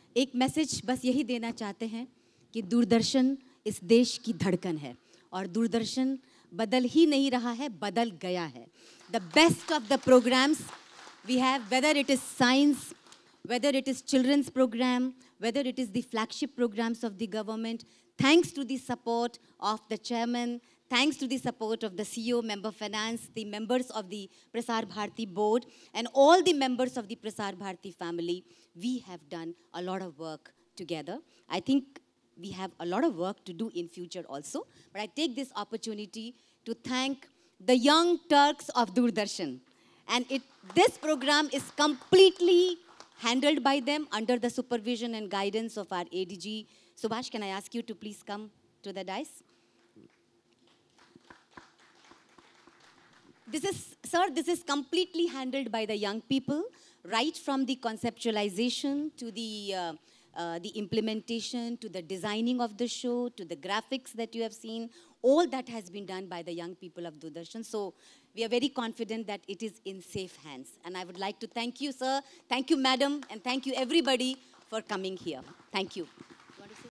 एक मैसेज बस यही देना चाहते हैं कि दूरदर्शन इस देश की धड़कन है और दूरदर्शन बदल ही नहीं रहा है, बदल गया है. The best of the programs we have, whether it is science, whether it is children's program, whether it is the flagship programs of the government, thanks to the support of the chairman, thanks to the support of the CEO, member finance, the members of the Prasar Bharati board, and all the members of the Prasar Bharati family, we have done a lot of work together. I think we have a lot of work to do in future also, but I take this opportunity to thank the young Turks of Doordarshan. And this program is completely handled by them under the supervision and guidance of our ADG. Subhash, can I ask you to please come to the dais? This is completely handled by the young people, right from the conceptualization to the implementation, to the designing of the show, to the graphics that you have seen. All that has been done by the young people of Doordarshan. So we are very confident that it is in safe hands. And I would like to thank you, sir, thank you, madam, and thank you, everybody, for coming here. Thank you.